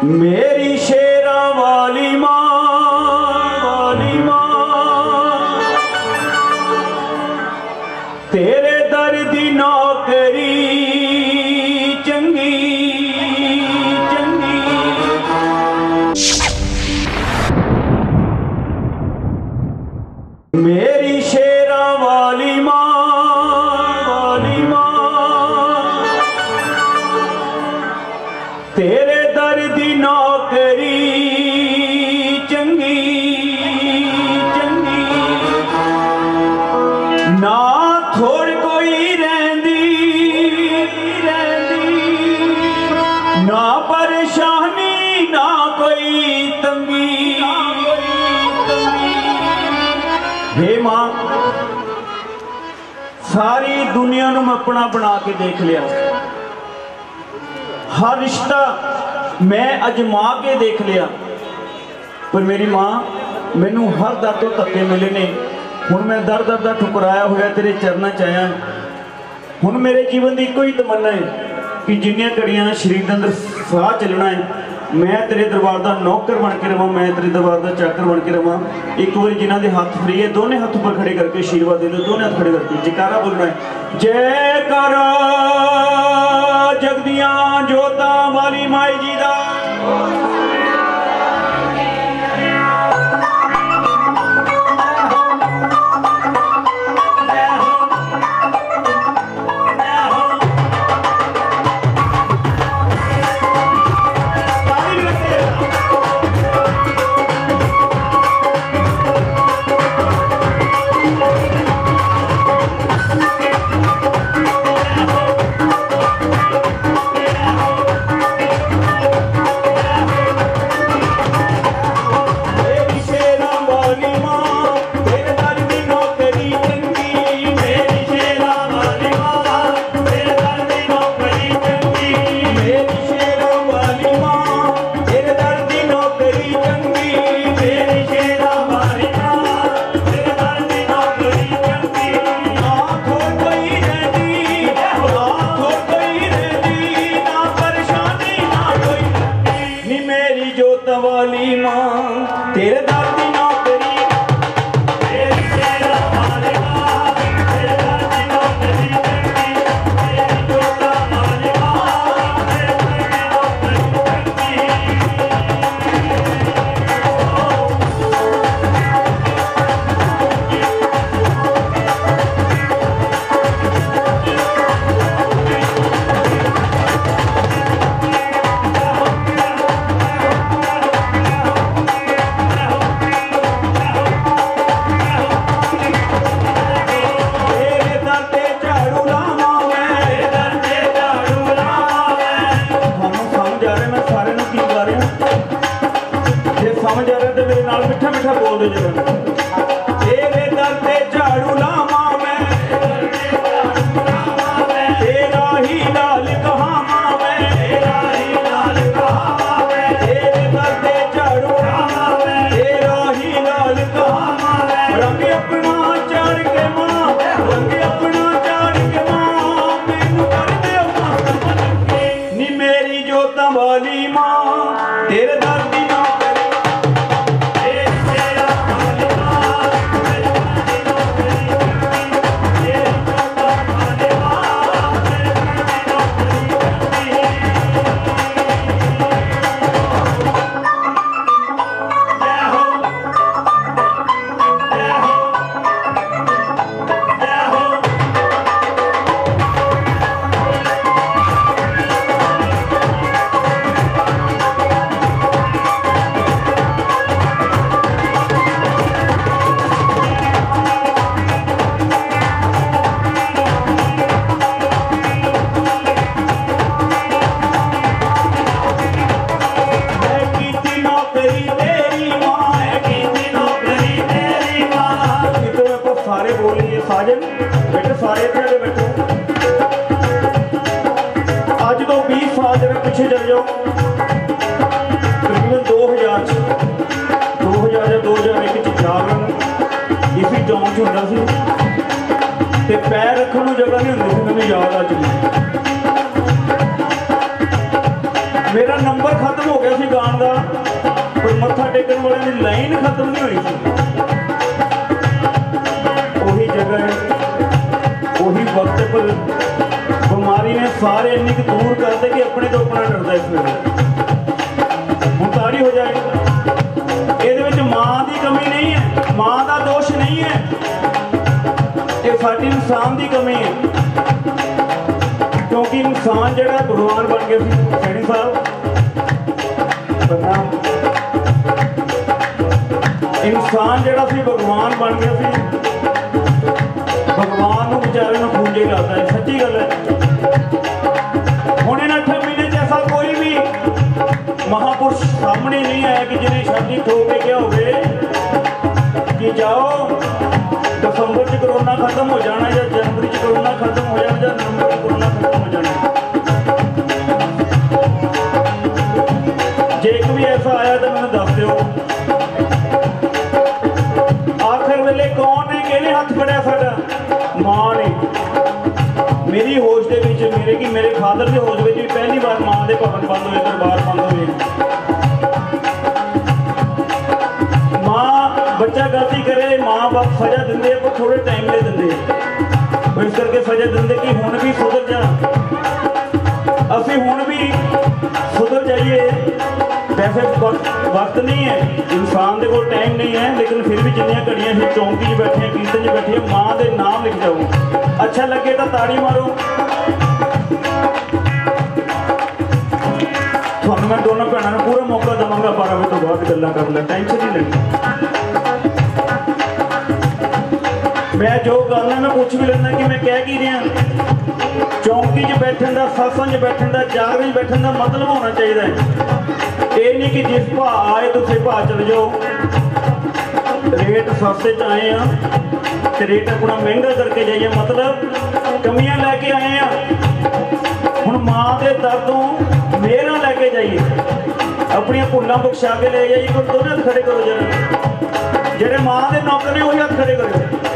मेरी शेरा वाली माँ तेरे दर दी नौकरी चंगी चंगी। मेरी शेरा वाली माँ तेरे दर दी नौकरी चंगी चंगी। ना थोड़ कोई रहंदी ना परेशानी ना कोई तंगी। हे मां, सारी दुनिया नूं मैं अपना बना के देख लिया, हर रिश्ता मैं अजमा के देख लिया, पर मेरी मां मैनू हर दर तो धक्के मिले ने। हुण मैं दर दर दा ठुकराया होया तेरे चरणों च आया। हुण मेरे जीवन की इको ही तमन्ना है कि जिन्नियां घड़ियां शरीर के अंदर साह चलना है, मैं तेरे दरबार का नौकर बन के रवां, मैं तेरे दरबार का चाकर बन के रवां। एक बार जिन्हों के हाथ फ्री है दोनों हाथ ऊपर खड़े करके आशीर्वाद दे दो, दोनों हाथ खड़े करके जयकारा बोलना है। जयकारा जगदियां जोता वाली माई जी दा। वाली मां तेरे दर दी नौकरी समझ आ रहा है मेरे नाल मिठा मिठा बोल दो जरा। तेरे दर ते झाड़ू लावां मैं, तेरा ही लाल कहावां मैं, तेरा ही लाल कहावां मैं। तेरे दर ते झाड़ू लावां मैं, तेरा ही लाल कहावां मैं। रंग अपना चाड़ के मां, रंग अपना चाड़ के मां, मैनू कर दे मां नी मेरी जोतां वाली मां तेरे दर दी सारे बोलिए साजन बेटे सारे इतने बैठो। अज तो 20 साल जरा पिछे चल जाओ, तकरीबन 2000 या 2001 जागरण इसी चौंक च होंदा सी, पैर रखने को जगह नहीं होंदी सी। मैंने याद आ चुकी मेरा नंबर खत्म हो गया दिया सी गान का, पर मत्था टेकन वाले की लाइन खत्म नहीं हुई थी। वही जगह वही वक्त पर बीमारी ने सारे इन्नी दूर करते कि अपने तो अपना डरता इस वेले। हुण ताड़ी हो जाए, ये मां की कमी नहीं है, मां का दोष नहीं है, ये साडी इंसान की कमी है। क्योंकि इंसान जड़ा भगवान बन गया सी। सैनी साहब इंसान जड़ा सी भगवान बन गया सी, भगवान बेचारे को पूंजे लाता है। सच्ची गल है। हुण इन 8 महीने ऐसा कोई भी महापुरुष सामने नहीं आया कि जिन्हें छाती ठोक के क्या होवे कि जाओ दिसंबर च कोरोना खत्म हो जाना, या जनवरी च कोरोना खत्म हो जाना, या नवंबर च कोरोना खत्म हो जाना। जे एक भी ऐसा आया तो मैंने दस दो। आखिर वेले कौन ने किहने हथ फड़िया? साडा मां ने। मेरी होश के विच मेरे फादर के होश में भी पहली बार मां के भवन बंद हुए, दरबार बंद हुए। मां बच्चा गलती करे, माँ बाप सजा देंगे, पर थोड़े टाइम ले देंगे। इस करके सजा देंगे कि हुण भी सुधर जा, असीं हुण भी सुधर जाइए। वैसे वक्त नहीं है, इंसान के कोल टाइम नहीं है, लेकिन फिर भी जिन्नियां घड़ियां ही चौंकी च बैठे, कीर्तन च बैठे, माँ के नाम लिख जाओ। अच्छा लगे तो ताड़ी मारो। थानू मैं दोनों भैनों को पूरा मौका देवांगा 12 बजे तो बाद गल्लां कर ले, टेंशन नहीं लेनी। मैं जो गल है मैं पूछ भी लेना कि मैं कह की रहा। चौंकी च बैठन का, सत्संग च बैठन का, जागरण च बैठन का मतलब होना चाहिए। ये नहीं कि जिस भा आए तुम भा चले जाओ। रेट सस्ते च आए हैं तो रेट अपना महंगा करके जाइए, मतलब कमियां लैके आए हैं। हुण मां के दर तो मेहरां लैके जाइए, अपनियां भुल्लां बख्शा के ले जाइए। कोई दोनों हथ खड़े करो, जरा जेडे मां के नौकर ने वही हथ खड़े करो।